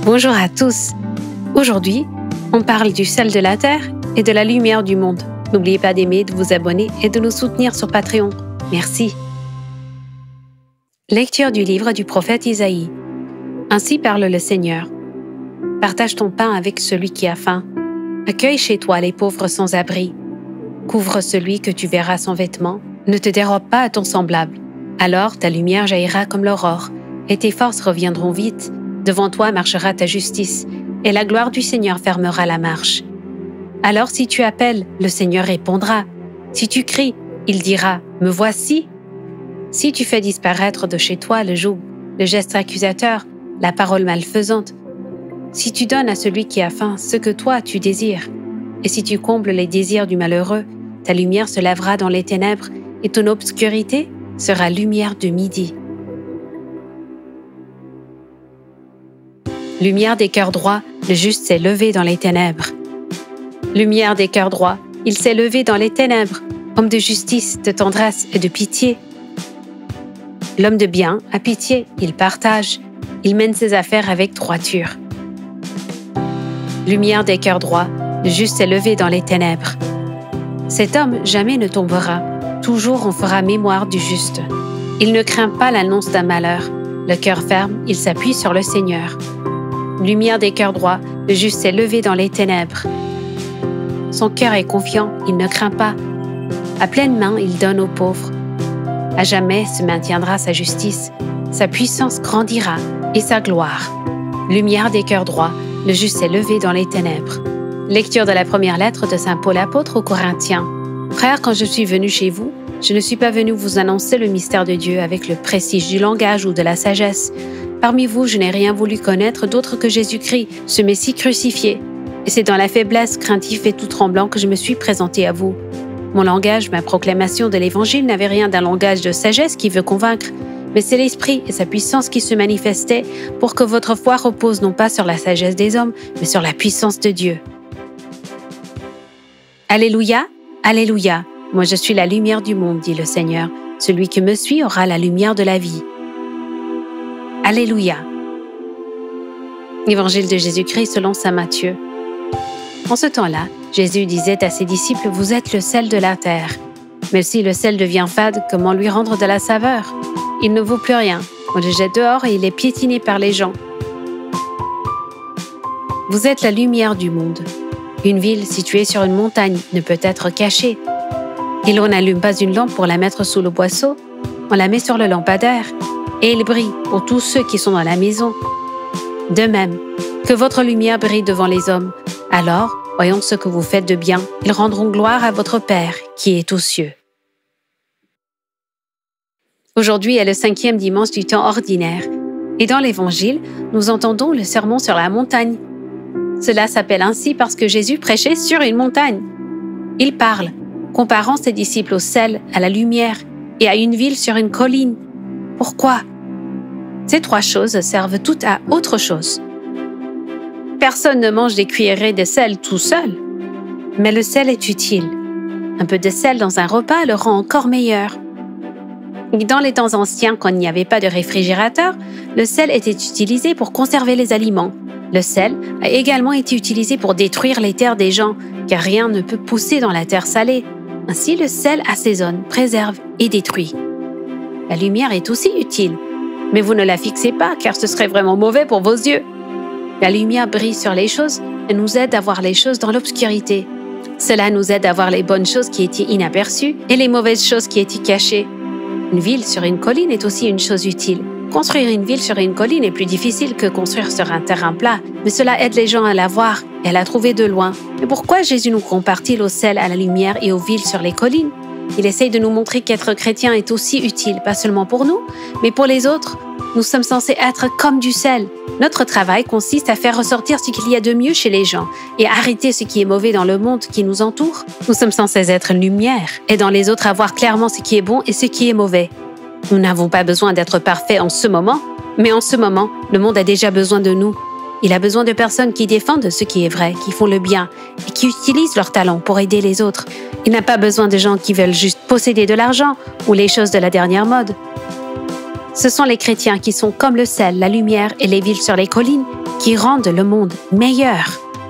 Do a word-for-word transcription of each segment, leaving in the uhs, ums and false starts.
Bonjour à tous. Aujourd'hui, on parle du sel de la terre et de la lumière du monde. N'oubliez pas d'aimer, de vous abonner et de nous soutenir sur Patreon. Merci. Lecture du livre du prophète Isaïe. Ainsi parle le Seigneur. Partage ton pain avec celui qui a faim. Accueille chez toi les pauvres sans abri. Couvre celui que tu verras sans vêtements. Ne te dérobe pas à ton semblable. Alors ta lumière jaillira comme l'aurore, et tes forces reviendront vite. Devant toi marchera ta justice, et la gloire du Seigneur fermera la marche. Alors si tu appelles, le Seigneur répondra. Si tu cries, il dira « Me voici ». Si tu fais disparaître de chez toi le joug, le geste accusateur, la parole malfaisante, si tu donnes à celui qui a faim ce que toi tu désires, et si tu combles les désirs du malheureux, ta lumière se lèvera dans les ténèbres, et ton obscurité sera lumière de midi. Lumière des cœurs droits, le juste s'est levé dans les ténèbres. Lumière des cœurs droits, il s'est levé dans les ténèbres, homme de justice, de tendresse et de pitié. L'homme de bien a pitié, il partage, il mène ses affaires avec droiture. Lumière des cœurs droits, le juste s'est levé dans les ténèbres. Cet homme jamais ne tombera, toujours on fera mémoire du juste. Il ne craint pas l'annonce d'un malheur, le cœur ferme, il s'appuie sur le Seigneur. Lumière des cœurs droits, le juste s'est levé dans les ténèbres. Son cœur est confiant, il ne craint pas. À pleine main, il donne aux pauvres. À jamais se maintiendra sa justice, sa puissance grandira et sa gloire. Lumière des cœurs droits, le juste s'est levé dans les ténèbres. Lecture de la première lettre de saint Paul apôtre aux Corinthiens. Frères, quand je suis venu chez vous, je ne suis pas venu vous annoncer le mystère de Dieu avec le prestige du langage ou de la sagesse. Parmi vous, je n'ai rien voulu connaître d'autre que Jésus-Christ, ce Messie crucifié. Et c'est dans la faiblesse, craintif et tout tremblant que je me suis présenté à vous. Mon langage, ma proclamation de l'Évangile n'avait rien d'un langage de sagesse qui veut convaincre, mais c'est l'Esprit et sa puissance qui se manifestaient pour que votre foi repose non pas sur la sagesse des hommes, mais sur la puissance de Dieu. Alléluia, Alléluia. Moi je suis la lumière du monde, dit le Seigneur. Celui qui me suit aura la lumière de la vie. Alléluia. Évangile de Jésus-Christ selon saint Matthieu. En ce temps-là, Jésus disait à ses disciples, « Vous êtes le sel de la terre. Mais si le sel devient fade, comment lui rendre de la saveur? Il ne vaut plus rien. On le jette dehors et il est piétiné par les gens. Vous êtes la lumière du monde. Une ville située sur une montagne ne peut être cachée. Et l'on n'allume pas une lampe pour la mettre sous le boisseau, on la met sur le lampadaire, et elle brille pour tous ceux qui sont dans la maison. De même, que votre lumière brille devant les hommes. Alors, voyons ce que vous faites de bien, ils rendront gloire à votre Père qui est aux cieux. » Aujourd'hui est le cinquième dimanche du temps ordinaire, et dans l'Évangile, nous entendons le sermon sur la montagne. Cela s'appelle ainsi parce que Jésus prêchait sur une montagne. Il parle, comparant ses disciples au sel, à la lumière et à une ville sur une colline. Pourquoi? Ces trois choses servent toutes à autre chose. Personne ne mange des cuillerées de sel tout seul, mais le sel est utile. Un peu de sel dans un repas le rend encore meilleur. Et dans les temps anciens, quand il n'y avait pas de réfrigérateur, le sel était utilisé pour conserver les aliments. Le sel a également été utilisé pour détruire les terres des gens, car rien ne peut pousser dans la terre salée. Ainsi, le sel assaisonne, préserve et détruit. La lumière est aussi utile, mais vous ne la fixez pas, car ce serait vraiment mauvais pour vos yeux. La lumière brille sur les choses et nous aide à voir les choses dans l'obscurité. Cela nous aide à voir les bonnes choses qui étaient inaperçues et les mauvaises choses qui étaient cachées. Une ville sur une colline est aussi une chose utile. Construire une ville sur une colline est plus difficile que construire sur un terrain plat, mais cela aide les gens à la voir et à la trouver de loin. Mais pourquoi Jésus nous compare-t-il au sel, à la lumière et aux villes sur les collines? Il essaye de nous montrer qu'être chrétien est aussi utile, pas seulement pour nous, mais pour les autres. Nous sommes censés être comme du sel. Notre travail consiste à faire ressortir ce qu'il y a de mieux chez les gens et à arrêter ce qui est mauvais dans le monde qui nous entoure. Nous sommes censés être lumière et dans les autres à voir clairement ce qui est bon et ce qui est mauvais. Nous n'avons pas besoin d'être parfaits en ce moment, mais en ce moment, le monde a déjà besoin de nous. Il a besoin de personnes qui défendent ce qui est vrai, qui font le bien et qui utilisent leur talent pour aider les autres. Il n'a pas besoin de gens qui veulent juste posséder de l'argent ou les choses de la dernière mode. Ce sont les chrétiens qui sont comme le sel, la lumière et les villes sur les collines qui rendent le monde meilleur.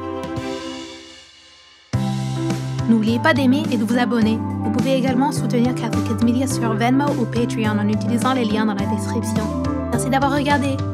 N'oubliez pas d'aimer et de vous abonner. Vous pouvez également soutenir Catholic Kids Media sur Venmo ou Patreon en utilisant les liens dans la description. Merci d'avoir regardé.